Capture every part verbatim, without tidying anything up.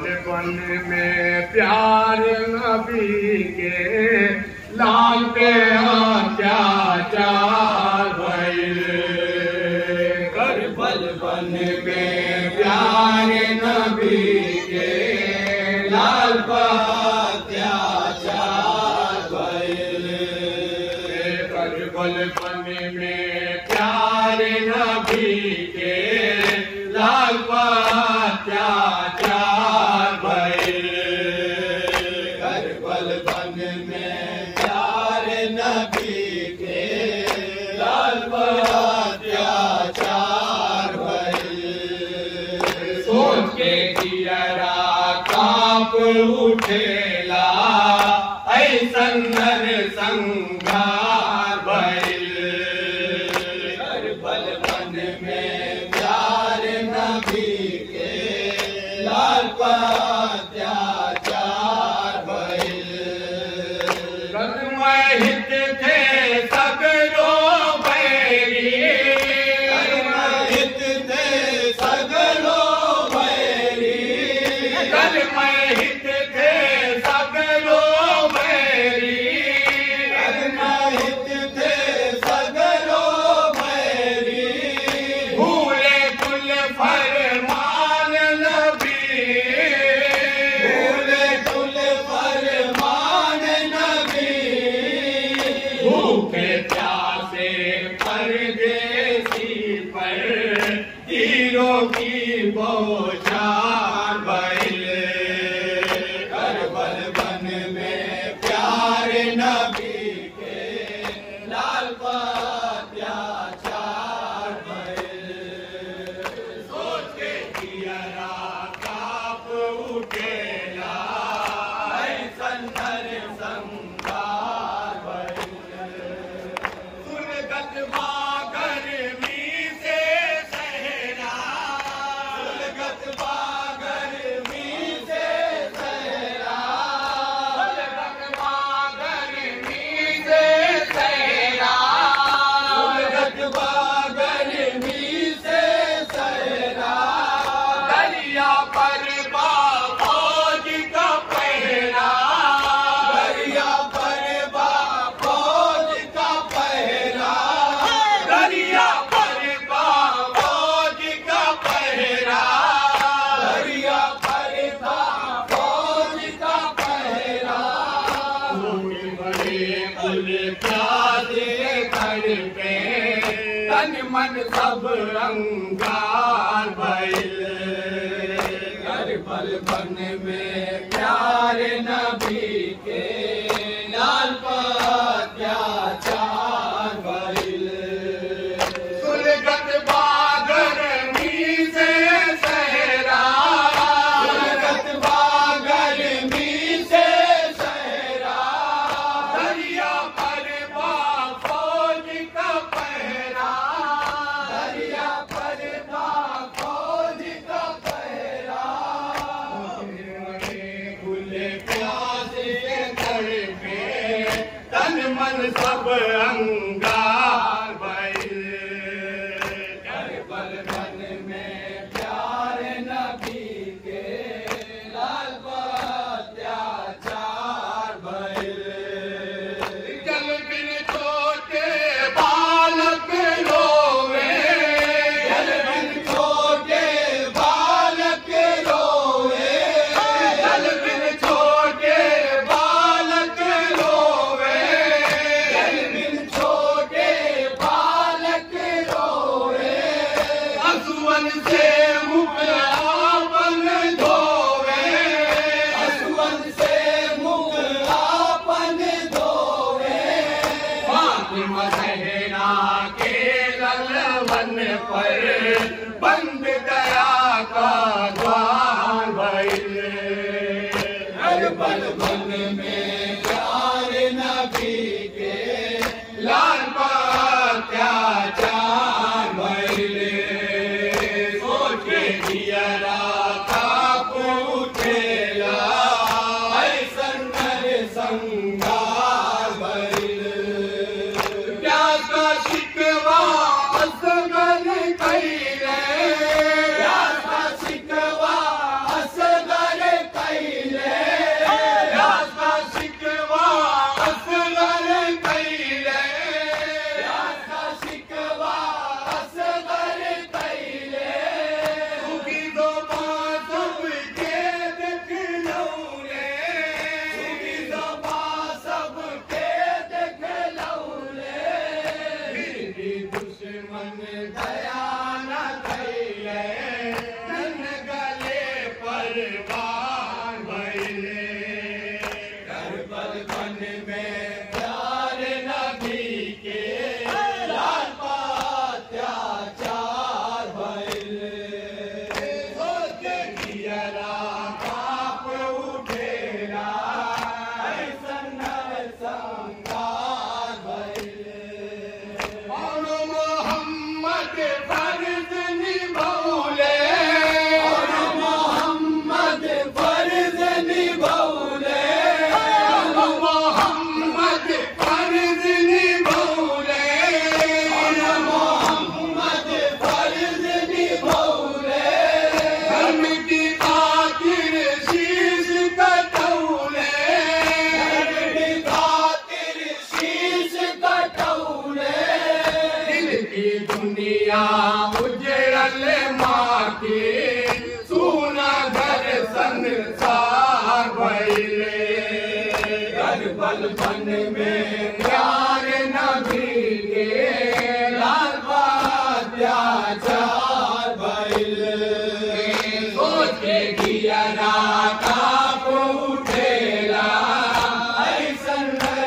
बन में प्यार नबी के लाल पे अत्याचार भइले। करबल बन में प्यार नबी के लाल पे अत्याचार भइले। करबल बन में प्यार नबी के लाल पे अत्याचार भइले। करबल बन में प्यार नबी के लाल पे अत्याचार भइले। सोच के जियरा कांप उठेला ऐसन नरसंहार भइले। करबल बन में प्यार नबी के लाल पे अत्याचार भइले। कदम हित थे सगरो बैरी, कदम हित थे सगरो बैरी, कदम हित थे सगरो बैरी, कदम हित थे सगरो बैरी। भूले कुल फरमान नबी, भूले कुल फरमान नबी। भूखे प्यासे परदेसी पर तीरों की बौछार भइले। करबल बन में प्यार नबी के लाल पे अत्याचार भइले। सोच के जियरा कांप उठेला ऐसन नरसंहार भइले। सुलगत बा गर्मी से सहरा, सुलगत बा गर्मी से सहरा, सुलगत बा गर्मी से सहरा, सुलगत बा गर्मी से सहरा। दरिया पर बा फौज का पहरा, दरिया पर बा फौज का पहरा, दरिया पर बा फौज का पहरा, दरिया पर बा फौज का पहरा। खून भरे कुल प्यासे तड़पे तन मन सब अंगार भइले। करबल बन में प्यार नबी के लाल पे अत्याचार भइले। सुलगत बा गर्मी से सहरा, सुलगत बा गर्मी से सहरा। दरिया पर बा फौज का पहरा, दरिया पर बा फौज का पहरा। कुल प्यासे तड़पे जियरा काप उठेला ऐसन संगार भइले। और मोहम्मद फर्ज निभौले और मोहम्मद फर्ज निभौले और मोहम्मद फर्ज निभौले और मोहम्मद फर्ज निभौले। धर्म की खातिर शीश कटौले धर्म की खातिर शीश कटौले। दिल की दुनिया उजड़ल माटी सुना घर संसार भइले। करबल बन में प्यार नबी के लाल अत्याचार भइले। सोचे जियरा काप उठेला ऐसन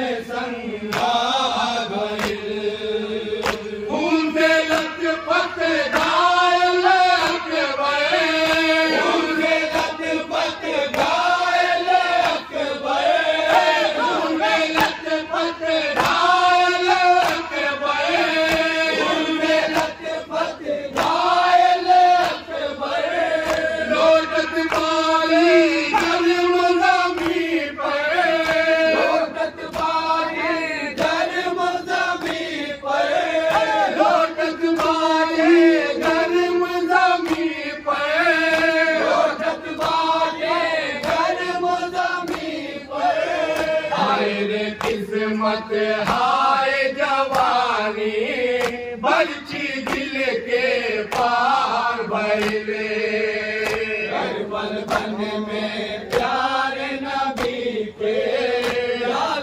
संगार भइले। खून से लथपथ घायल अकबर खून से लथपथ घायल अकबर खून से लथपथ घायल अकबर खून से लथपथ घायल अकबर। लौटत बारी जन्म जमी पर लौटत बारी जन्म जमी पर लौटत बारी जन्म जमी पर लौटत बारी जन्म जमी पर। हाय रे किस्मत हाय जवानी बरछी दिल के पार भइले। करबल बन में प्यार नबी के लाल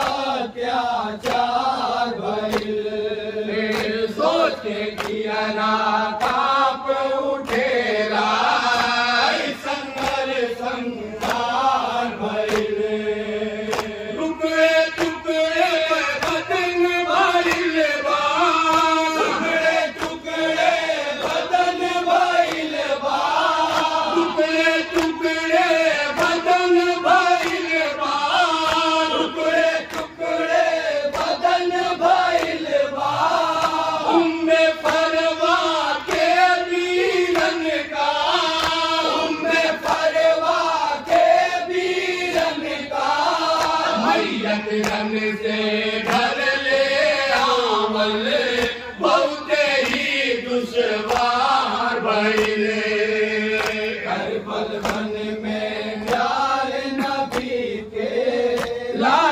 अत्याचार भइले। सोचे जियरा काप उठेला ऐसन संगार भइले। टुकड़े टुकड़े बदन भइले बा टुकड़े टुकड़े बदन भइले बा टुकड़े टुकड़े बदन भइले बा टुकड़े टुकड़े बदन भइले बा। उम्मे परवा के वीरन का उम्मे परवा के वीरन का मैयत रन से घर ले आवल बहुते ही दुश्वार भइले। करबल बन में प्यार नबी के लाल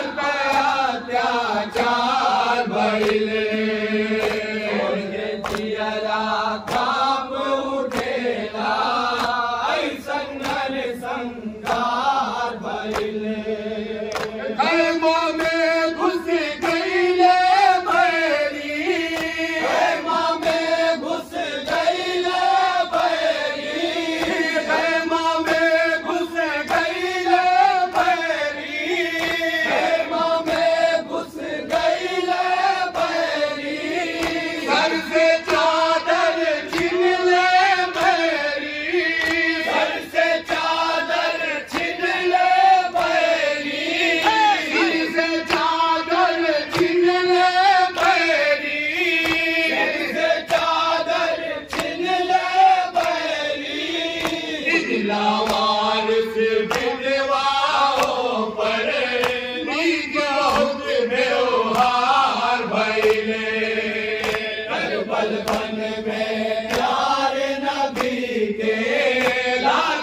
अत्याचार भइले। सोचे जियरा काप उठेला ऐसन संगार भइले। खैमा में घुस गइले बैरी खैमा में घुस गइले बैरी खैमा में घुस गइले बैरी खैमा में घुस गइले बैरी। सर से चादर छीन ले बैरी सर से चादर छीन ले बैरी सिर से चादर छीन ले बैरी सिर से चादर छीन ले बैरी। दिलावार से विधवाओं पर नीक बहुत व्यवहार भइले। करबल बन में प्यार नबी के लाल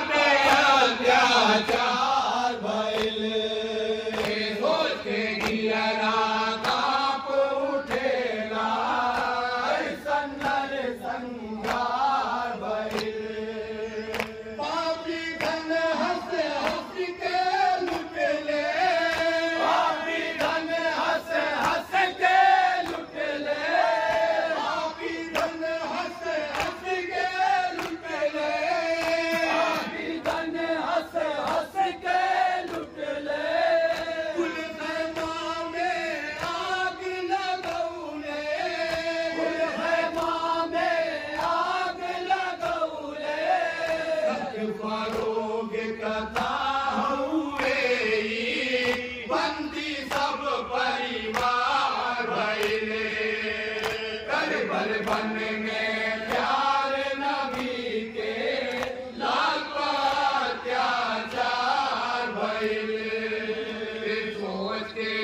अत्याचार भइले। सोचे जियरा काप उठेला ऐसन संगार भइले। पापी धन भइल